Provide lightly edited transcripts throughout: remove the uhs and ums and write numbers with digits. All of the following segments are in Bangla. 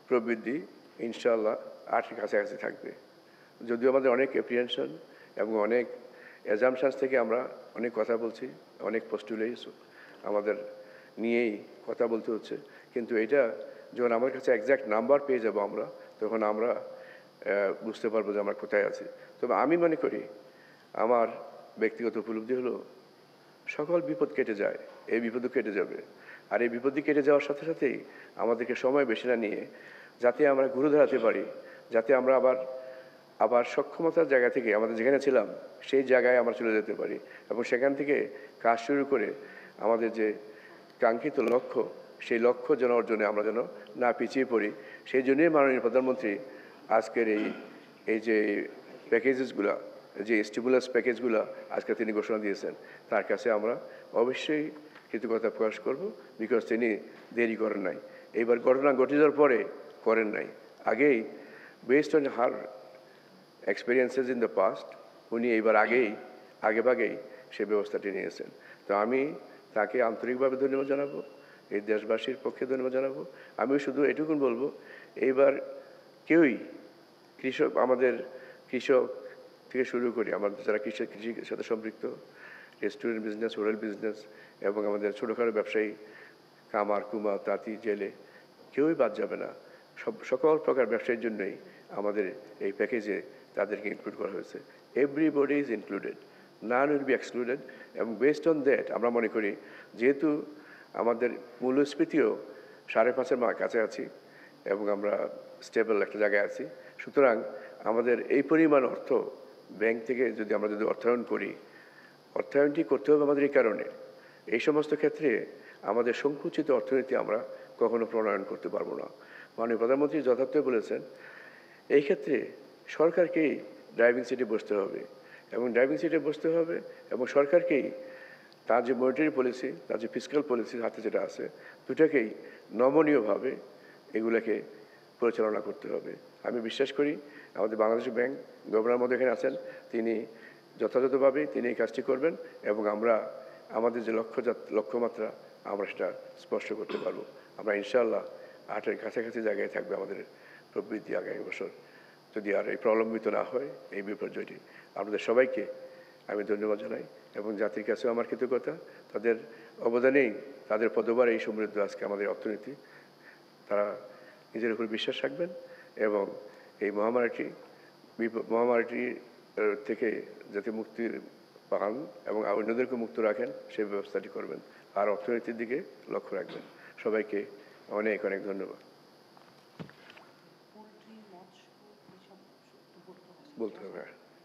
প্রবৃদ্ধি ইনশাআল্লাহ 8-এর কাছাকাছি থাকবে। যদিও আমাদের অনেক অ্যাপ্রিহেনশন এবং অনেক অ্যাজামশনস থেকে আমরা অনেক কথা বলছি, অনেক পোস্টুলেটস আমাদের নিয়েই কথা বলতে হচ্ছে, কিন্তু এটা যখন আমার কাছে এক্স্যাক্ট নাম্বার পেয়ে যাব আমরা, তখন আমরা বুঝতে পারবো যে আমরা কোথায় আছি। তবে আমি মনে করি আমার ব্যক্তিগত উপলব্ধি হলো সকল বিপদ কেটে যায়, এই বিপদও কেটে যাবে। আর এই বিপদই কেটে যাওয়ার সাথে সাথেই আমাদেরকে সময় বেশি না নিয়ে যাতে আমরা ঘুরে দাঁড়াতে পারি, যাতে আমরা আবার সক্ষমতার জায়গা থেকে আমাদের যেখানে ছিলাম সেই জায়গায় আমরা চলে যেতে পারি এবং সেখান থেকে কাজ শুরু করে আমাদের যে কাঙ্ক্ষিত লক্ষ্য, সেই লক্ষ্য যেন অর্জনে আমরা যেন না পিছিয়ে পড়ি। সেই জন্যই মাননীয় প্রধানমন্ত্রী আজকের এই যে প্যাকেজেসগুলো, যে স্টিমুলাস প্যাকেজগুলো আজকে তিনি ঘোষণা দিয়েছেন, তার কাছে আমরা অবশ্যই কৃতজ্ঞতা প্রকাশ করব, বিকজ তিনি দেরি করেন নাই। এইবার ঘটনা ঘটে যাওয়ার পরে করেন নাই, আগেই based on her experiences in the past উনি এইবার আগেভাগেই সে ব্যবস্থাটি নিয়েছেন। তো আমি তাকে আন্তরিকভাবে ধন্যবাদ জানাবো, এই দেশবাসীর পক্ষে ধন্যবাদ জানাবো। আমি শুধু এটুকুন বলবো, এইবার কেউই আমাদের কৃষক থেকে শুরু করি, আমাদের যারা কৃষির সাথে সম্পৃক্ত, রেস্টুরেন্ট বিজনেস, হোটেল বিজনেস এবং আমাদের ছোটোখাটো ব্যবসায়ী, কামার কুমার তাঁতি জেলে, কেউই বাদ যাবে না। সকল প্রকার ব্যবসায়ীর জন্যই আমাদের এই প্যাকেজে তাদেরকে ইনক্লুড করা হয়েছে। Everybody is included, none will be excluded. এবং বেসড অন দ্যাট আমরা মনে করি, যেহেতু আমাদের মূল্যস্ফীতিও 5.5-এর কাছাকাছি এবং আমরা স্টেবল একটা জায়গায় আছি, সুতরাং আমাদের এই পরিমাণ অর্থ ব্যাংক থেকে যদি অর্থায়ন করি, অর্থায়নটি করতে হবে আমাদের এই কারণে, এই সমস্ত ক্ষেত্রে আমাদের সংকুচিত অর্থনীতি আমরা কখনো প্রণয়ন করতে পারবো না। মাননীয় প্রধানমন্ত্রী যথার্থ বলেছেন, এই ক্ষেত্রে সরকারকেই ড্রাইভিং সিটে বসতে হবে এবং সরকারকেই তার যে মনিটারি পলিসি, তার যে ফিসক্যাল পলিসি হাতে যেটা আছে, দুটাকেই নমনীয়ভাবে এগুলোকে পরিচালনা করতে হবে। আমি বিশ্বাস করি আমাদের বাংলাদেশ ব্যাংক গভর্নর মধ্যে এখানে আছেন, তিনি যথাযথভাবে তিনি এই কাজটি করবেন এবং আমরা আমাদের যে লক্ষ্যমাত্রা আমরা সেটা স্পষ্ট করতে পারবো। আমরা ইনশাআল্লাহ 8-এর কাছাকাছি জায়গায় থাকবে আমাদের প্রবৃদ্ধি আগামী বছর, যদি আর এই প্রলম্বিত না হয় এই বিপর্যয়টি। আপনাদের সবাইকে আমি ধন্যবাদ জানাই এবং জাতির কাছেও আমার কৃতজ্ঞতা, তাদের অবদানেই, তাদের পদবার এই সমৃদ্ধ আজকে আমাদের অর্থনীতি। তারা নিজের উপর বিশ্বাস রাখবেন এবং এই মহামারীটি থেকে যাতে মুক্তি পান এবং অন্যদেরকে মুক্ত রাখেন সেই ব্যবস্থাটি করবেন, আর অর্থনীতির দিকে লক্ষ্য রাখবেন। সবাইকে অনেক অনেক ধন্যবাদ। বলতে হবে।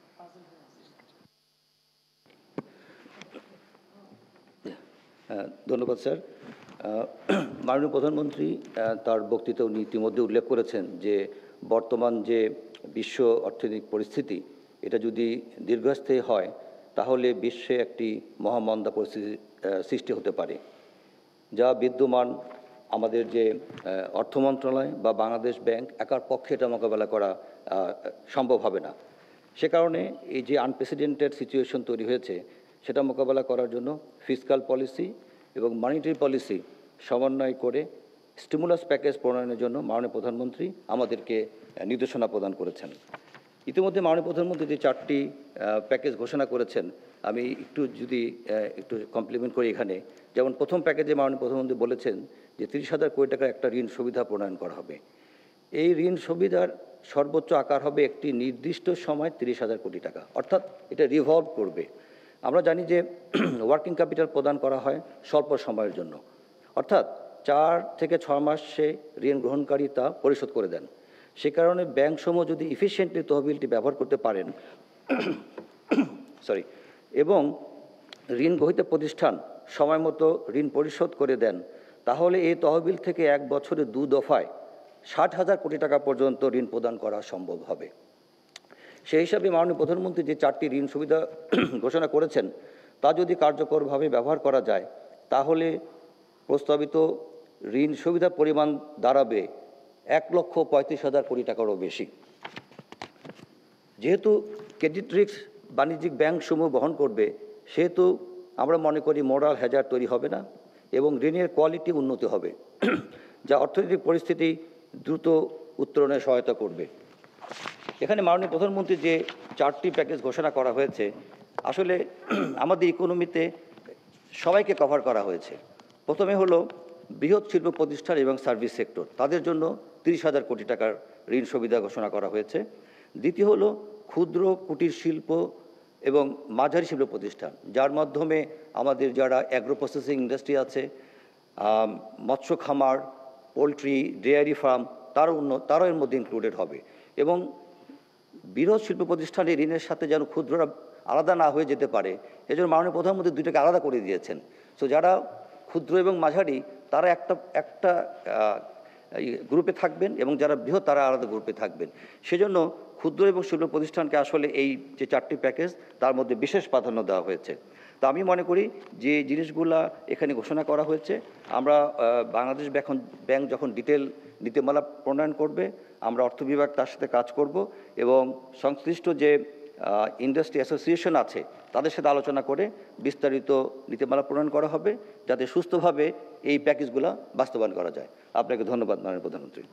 ধন্যবাদ স্যার। মাননীয় প্রধানমন্ত্রী তার বক্তৃতায় উনি ইতিমধ্যে উল্লেখ করেছেন যে বর্তমান যে বিশ্ব অর্থনৈতিক পরিস্থিতি, এটা যদি দীর্ঘস্থায়ী হয় তাহলে বিশ্বে একটি মহামন্দা পরিস্থিতি সৃষ্টি হতে পারে, যা বিদ্যমান আমাদের যে অর্থ মন্ত্রণালয় বা বাংলাদেশ ব্যাংক একার পক্ষে এটা মোকাবেলা করা সম্ভব হবে না। সে কারণে এই যে আনপ্রেসিডেন্টেড সিচুয়েশন তৈরি হয়েছে, সেটা মোকাবেলা করার জন্য ফিসক্যাল পলিসি এবং মনিটারি পলিসি সমন্বয় করে স্টিমুলাস প্যাকেজ প্রণয়নের জন্য মাননীয় প্রধানমন্ত্রী আমাদেরকে নির্দেশনা প্রদান করেছেন। ইতিমধ্যে মাননীয় প্রধানমন্ত্রী যে 4টি প্যাকেজ ঘোষণা করেছেন, আমি একটু কমপ্লিমেন্ট করি এখানে। যেমন প্রথম প্যাকেজে মাননীয় প্রধানমন্ত্রী বলেছেন যে 30,000 কোটি টাকার একটা ঋণ সুবিধা প্রণয়ন করা হবে। এই ঋণ সুবিধার সর্বোচ্চ আকার হবে একটি নির্দিষ্ট সময় 30,000 কোটি টাকা, অর্থাৎ এটা রিভলভ করবে। আমরা জানি যে ওয়ার্কিং ক্যাপিটাল প্রদান করা হয় স্বল্প সময়ের জন্য, অর্থাৎ 4 থেকে 6 মাসে ঋণ গ্রহণকারী তা পরিশোধ করে দেন। সে কারণে ব্যাংকসমূহ যদি ইফিশিয়েন্টলি তহবিলটি ব্যবহার করতে পারেন এবং ঋণ গ্রহীত প্রতিষ্ঠান সময় মতো ঋণ পরিশোধ করে দেন, তাহলে এই তহবিল থেকে 1 বছরে 2 দফায় 60,000 কোটি টাকা পর্যন্ত ঋণ প্রদান করা সম্ভব হবে। সেই হিসাবে মাননীয় প্রধানমন্ত্রী যে 4টি ঋণ সুবিধা ঘোষণা করেছেন, তা যদি কার্যকরভাবে ব্যবহার করা যায়, তাহলে প্রস্তাবিত ঋণ সুবিধার পরিমাণ দাঁড়াবে 1,35,000 কোটি টাকারও বেশি। যেহেতু ক্রেডিট রিস্ক বাণিজ্যিক ব্যাংকসমূহ বহন করবে, সেহেতু আমরা মনে করি মোরাল হ্যাজার্ড তৈরি হবে না এবং ঋণের কোয়ালিটি উন্নতি হবে, যা অর্থনৈতিক পরিস্থিতি দ্রুত উত্তরণে সহায়তা করবে। এখানে মাননীয় প্রধানমন্ত্রী যে 4টি প্যাকেজ ঘোষণা করা হয়েছে, আসলে আমাদের ইকোনমিতে সবাইকে কভার করা হয়েছে। প্রথমে হলো বৃহৎ শিল্প প্রতিষ্ঠান এবং সার্ভিস সেক্টর, তাদের জন্য 30,000 কোটি টাকার ঋণ সুবিধা ঘোষণা করা হয়েছে। দ্বিতীয় হলো ক্ষুদ্র কুটির শিল্প এবং মাঝারি শিল্প প্রতিষ্ঠান, যার মাধ্যমে আমাদের যারা অ্যাগ্রো প্রসেসিং ইন্ডাস্ট্রি আছে, মৎস্য খামার, পোলট্রি, ডেয়ারি ফার্ম, তারাও এর মধ্যে ইনক্লুডেড হবে। এবং বৃহৎ শিল্প প্রতিষ্ঠানের ঋণের সাথে যেন ক্ষুদ্ররা আলাদা না হয়ে যেতে পারে, এজন্য মাননীয় প্রধানমন্ত্রী দুইটাকে আলাদা করে দিয়েছেন। সো যারা ক্ষুদ্র এবং মাঝারি তারা একটা গ্রুপে থাকবেন এবং যারা বৃহৎ তারা আলাদা গ্রুপে থাকবেন। সেজন্য ক্ষুদ্র এবং শিল্প প্রতিষ্ঠানকে আসলে এই যে 4টি প্যাকেজ তার মধ্যে বিশেষ প্রাধান্য দেওয়া হয়েছে। তো আমি মনে করি যে জিনিসগুলা এখানে ঘোষণা করা হয়েছে, আমরা বাংলাদেশ ব্যাংক যখন ডিটেল নীতিমালা প্রণয়ন করবে, আমরা অর্থ বিভাগ তার সাথে কাজ করব এবং সংশ্লিষ্ট যে ইন্ডাস্ট্রি অ্যাসোসিয়েশন আছে তাদের সাথে আলোচনা করে বিস্তারিত নীতিমালা প্রণয়ন করা হবে, যাতে সুস্থভাবে এই প্যাকেজগুলো বাস্তবায়ন করা যায়। আপনাকে ধন্যবাদ মাননীয় প্রধানমন্ত্রী।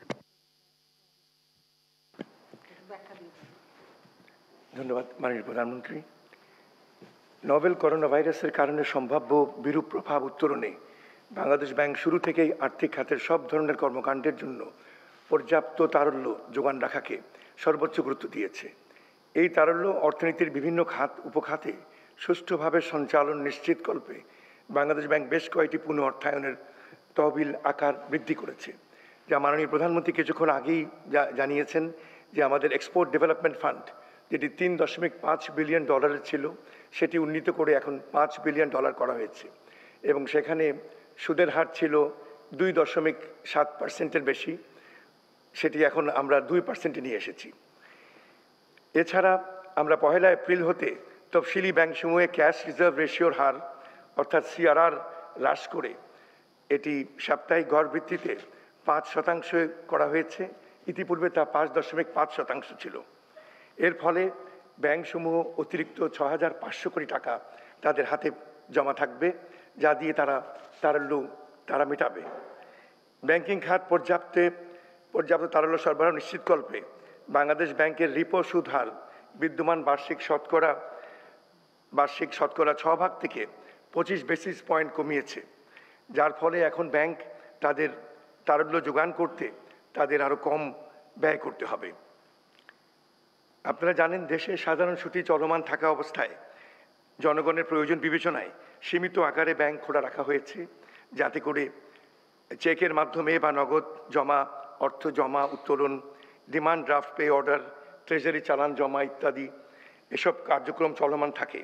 ধন্যবাদ মাননীয় প্রধানমন্ত্রী। নভেল করোনা ভাইরাসের কারণে সম্ভাব্য বিরূপ প্রভাব উত্তরণে বাংলাদেশ ব্যাংক শুরু থেকেই আর্থিক খাতের সব ধরনের কর্মকাণ্ডের জন্য পর্যাপ্ত তারল্য যোগান রাখাকে সর্বোচ্চ গুরুত্ব দিয়েছে। এই তারল্য অর্থনীতির বিভিন্ন উপখাতে সুষ্ঠুভাবে সঞ্চালন নিশ্চিতকল্পে বাংলাদেশ ব্যাংক বেশ কয়েকটি পুনঃ অর্থায়নের তহবিল আকার বৃদ্ধি করেছে, যা মাননীয় প্রধানমন্ত্রী কিছুক্ষণ আগেই জানিয়েছেন যে আমাদের এক্সপোর্ট ডেভেলপমেন্ট ফান্ড, যেটি $3.5 বিলিয়ন ছিল, সেটি উন্নীত করে এখন $5 বিলিয়ন করা হয়েছে এবং সেখানে সুদের হার ছিল 2.7% বেশি, সেটি এখন আমরা 2% নিয়ে এসেছি। এছাড়া আমরা 1 এপ্রিল হতে তফসিলি ব্যাংকসমূহে ক্যাশ রিজার্ভ রেশিওর হার অর্থাৎ CRR হ্রাস করে এটি সাপ্তাহিক গড় ভিত্তিতে 5% করা হয়েছে। ইতিপূর্বে তা 5.5% ছিল। এর ফলে ব্যাংকসমূহ অতিরিক্ত 6,500 কোটি টাকা তাদের হাতে জমা থাকবে, যা দিয়ে তারা মেটাবে। ব্যাংকিং খাত পর্যাপ্ত তারল্য সরবরাহ নিশ্চিতকল্পে বাংলাদেশ ব্যাংকের রিপো সুদ হার বিদ্যমান বার্ষিক শতকরা 6 থেকে 25 বেসিস পয়েন্ট কমিয়েছে, যার ফলে এখন ব্যাংক তাদের তারল্য যোগান করতে তাদের আরও কম ব্যয় করতে হবে। আপনারা জানেন, দেশে সাধারণ ছুটি চলমান থাকা অবস্থায় জনগণের প্রয়োজন বিবেচনায় সীমিত আকারে ব্যাংক খোলা রাখা হয়েছে, যাতে করে চেকের মাধ্যমে বা নগদ জমা, অর্থ জমা, উত্তোলন, demand draft, pay order, treasury challan জমা ইত্যাদি এসব কার্যক্রম চলমান থাকে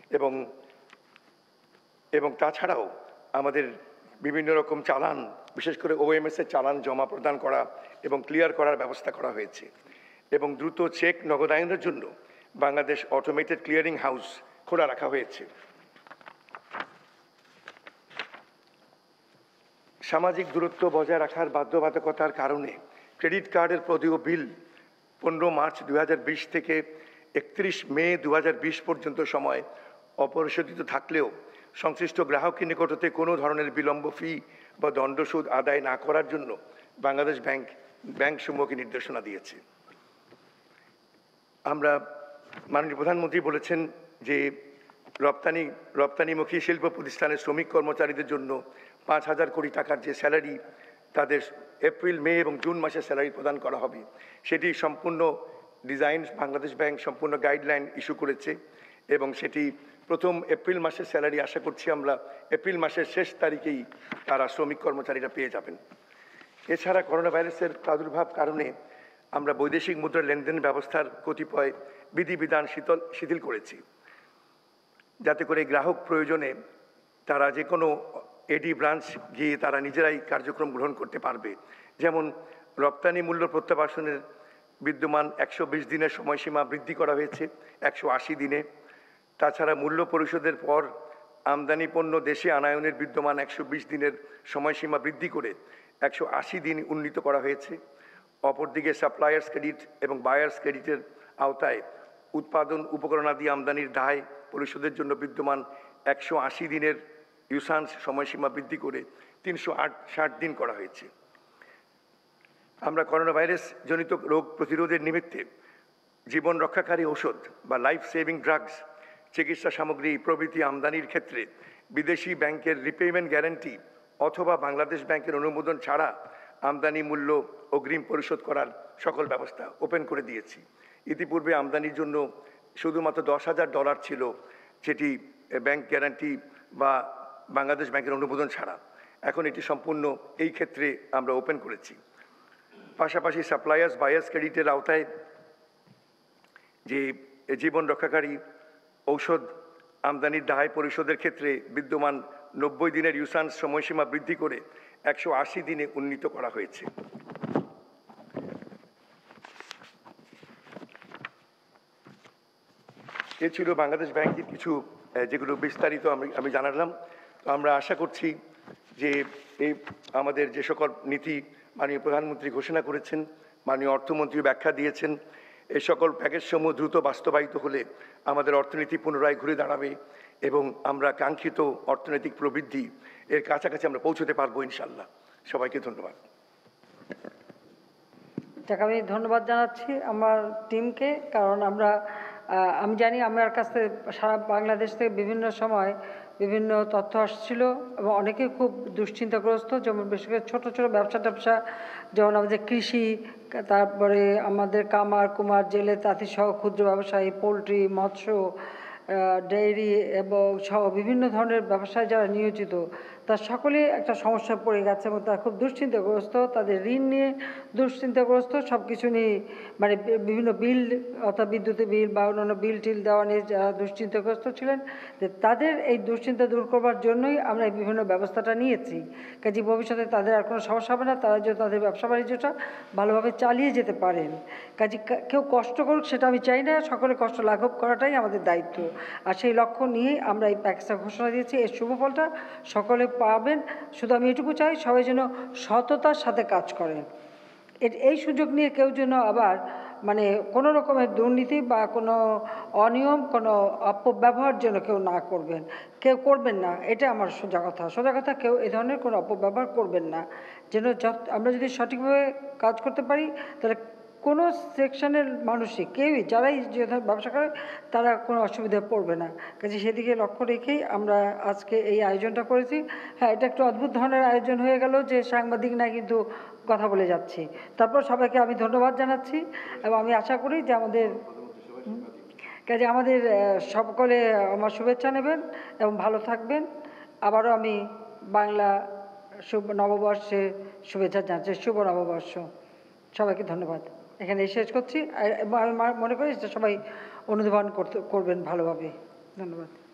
এবং তাছাড়াও আমাদের বিভিন্ন রকম চালান, বিশেষ করে OMS-এর চালান জমা প্রদান করা এবং ক্লিয়ার করার ব্যবস্থা করা হয়েছে এবং দ্রুত চেক নগদায়নের জন্য বাংলাদেশ অটোমেটেড ক্লিয়ারিং হাউস খোলা রাখা হয়েছে। সামাজিক দূরত্ব বজায় রাখার বাধ্যবাধকতার কারণে ক্রেডিট কার্ডের প্রদেয় বিল 15 মার্চ 2020 থেকে 31 মে 2020 পর্যন্ত সময় অপরিশোধিত থাকলেও সংশ্লিষ্ট গ্রাহকের নিকট হতে কোনো ধরনের বিলম্ব ফি বা দণ্ডসুদ আদায় না করার জন্য বাংলাদেশ ব্যাংকসমূহকে নির্দেশনা দিয়েছে। আমরা মাননীয় প্রধানমন্ত্রী বলেছেন যে রপ্তানিমুখী শিল্প প্রতিষ্ঠানের শ্রমিক কর্মচারীদের জন্য 5,000 কোটি টাকার যে স্যালারি তাদের এপ্রিল, মে এবং জুন মাসে স্যালারি প্রদান করা হবে, সেটি সম্পূর্ণ ডিজাইন বাংলাদেশ ব্যাংক সম্পূর্ণ গাইডলাইন ইস্যু করেছে এবং সেটি প্রথম এপ্রিল মাসের স্যালারি আশা করছি আমরা এপ্রিল মাসের শেষ তারিখেই তারা শ্রমিক কর্মচারীরা পেয়ে যাবেন। এছাড়া করোনা ভাইরাসের প্রাদুর্ভাব কারণে আমরা বৈদেশিক মুদ্রা লেনদেন ব্যবস্থার কতিপয় বিধিবিধান শিথিল করেছি, যাতে করে গ্রাহক প্রয়োজনে তারা যে কোনো এডি ব্রাঞ্চ গিয়ে তারা নিজেরাই কার্যক্রম গ্রহণ করতে পারবে। যেমন রপ্তানি মূল্য প্রত্যাবাসনের বিদ্যমান 120 দিনের সময়সীমা বৃদ্ধি করা হয়েছে 180 দিনে। তাছাড়া মূল্য পরিশোধের পর আমদানি পণ্য দেশে আনায়নের বিদ্যমান 120 দিনের সময়সীমা বৃদ্ধি করে 180 দিন উন্নীত করা হয়েছে। অপরদিকে সাপ্লায়ার্স ক্রেডিট এবং বায়ার্স ক্রেডিটের আওতায় উৎপাদন উপকরণাদি আমদানির দায় পরিশোধের জন্য বিদ্যমান 180 দিনের ইউসান্স সময়সীমা বৃদ্ধি করে 360 দিন করা হয়েছে। আমরা করোনা ভাইরাস জনিত রোগ প্রতিরোধের নিমিত্তে জীবন রক্ষাকারী ঔষধ বা লাইফ সেভিং ড্রাগস, চিকিৎসা সামগ্রী প্রভৃতি আমদানির ক্ষেত্রে বিদেশি ব্যাংকের রিপেমেন্ট গ্যারান্টি অথবা বাংলাদেশ ব্যাংকের অনুমোদন ছাড়া আমদানি মূল্য অগ্রিম পরিশোধ করার সকল ব্যবস্থা ওপেন করে দিয়েছি। ইতিপূর্বে আমদানির জন্য শুধুমাত্র $10,000 ছিল, যেটি ব্যাংক গ্যারান্টি বা বাংলাদেশ ব্যাংকের অনুমোদন ছাড়া। এখন এটি সম্পূর্ণ এই ক্ষেত্রে আমরা ওপেন করেছি। পাশাপাশি সাপ্লায়ার্স বায়ার্স ক্রেডিটের আওতায় যে জীবন রক্ষাকারী ঔষধ আমদানির দায় পরিশোধের ক্ষেত্রে বিদ্যমান 90 দিনের ইউসান্স সময়সীমা বৃদ্ধি করে 180 দিনে উন্নীত করা হয়েছে। এ ছিল বাংলাদেশ ব্যাংকের কিছু যেগুলো বিস্তারিত আমি জানালাম। তো আমরা আশা করছি যে এই আমাদের যে সকল নীতি মাননীয় প্রধানমন্ত্রী ঘোষণা করেছেন, মাননীয় অর্থমন্ত্রী ব্যাখ্যা দিয়েছেন, এই সকল প্যাকেজসমূহ দ্রুত বাস্তবায়িত হলে আমাদের অর্থনীতি পুনরায় ঘুরে দাঁড়াবে এবং আমরা কাঙ্ক্ষিত অর্থনৈতিক প্রবৃদ্ধি এর কাছাকাছি আমরা পৌঁছতে পারবো ইনশাল্লাহ। সবাইকে ধন্যবাদ। আমি ধন্যবাদ জানাচ্ছি আমার টিমকে, কারণ আমি জানি আমার কাছ থেকে সারা বাংলাদেশ থেকে বিভিন্ন সময় বিভিন্ন তথ্য আসছিল এবং অনেকে খুব দুশ্চিন্তাগ্রস্ত, যেমন বিশেষ করে ছোটো ছোটো ব্যবসা যেমন আমাদের কৃষি, তারপরে আমাদের কামার কুমার জেলে তাঁতি সহ ক্ষুদ্র ব্যবসায়ী, পোলট্রি, মৎস্য, ডেইরি এবং সহ বিভিন্ন ধরনের ব্যবসায় যারা নিয়োজিত, তার সকলেই একটা সমস্যায় পড়ে গেছে এবং তারা খুব দুশ্চিন্তাগ্রস্ত, তাদের ঋণ নিয়ে দুশ্চিন্তাগ্রস্ত, সব কিছু নিয়ে মানে বিভিন্ন বিল অর্থাৎ বিদ্যুতের বিল বা অন্যান্য বিল টিল দেওয়া নিয়ে যারা দুশ্চিন্তাগ্রস্ত ছিলেন, যে তাদের এই দুশ্চিন্তা দূর করবার জন্যই আমরা এই বিভিন্ন ব্যবস্থাটা নিয়েছি। কাজে ভবিষ্যতে তাদের আর কোনো সমস্যা হবে না, তারা যেন তাদের ব্যবসা বাণিজ্যটা ভালোভাবে চালিয়ে যেতে পারেন। কাজে কেউ কষ্ট করুক সেটা আমি চাই না, সকলে কষ্ট লাঘব করাটাই আমাদের দায়িত্ব। আর সেই লক্ষ্য নিয়েই আমরা এই প্যাকেজটা ঘোষণা দিয়েছি। এর শুভফলটা সকলে পাবেন। শুধু আমি এটুকু চাই, সবাই যেন সততার সাথে কাজ করেন। এই সুযোগ নিয়ে কেউ যেন আবার মানে কোনো রকমের দুর্নীতি বা কোনো অনিয়ম, কোনো অপব্যবহার যেন কেউ না করবেন, কেউ করবেন না, এটা আমার সোজা কথা। কেউ এ ধরনের কোনো অপব্যবহার করবেন না, যেন আমরা যদি সঠিকভাবে কাজ করতে পারি তাহলে কোনো সেকশনের মানুষই কেউই যারাই যে ব্যবসা করে তারা কোনো অসুবিধায় পড়বে না। কাজে সেদিকে লক্ষ্য রেখেই আমরা আজকে এই আয়োজনটা করেছি। হ্যাঁ, এটা একটু অদ্ভুত ধরনের আয়োজন হয়ে গেল যে সাংবাদিক না কিন্তু কথা বলে যাচ্ছি। তারপর সবাইকে আমি ধন্যবাদ জানাচ্ছি এবং আমি আশা করি যে আমাদের সকলে আমার শুভেচ্ছা নেবেন এবং ভালো থাকবেন। আবারও আমি বাংলা নববর্ষে শুভেচ্ছা জানাচ্ছি। শুভ নববর্ষ। সবাইকে ধন্যবাদ। এখানে শেষ করছি এবং আমি মনে করি যে সবাই অনুধাবন করবেন ভালোভাবে। ধন্যবাদ।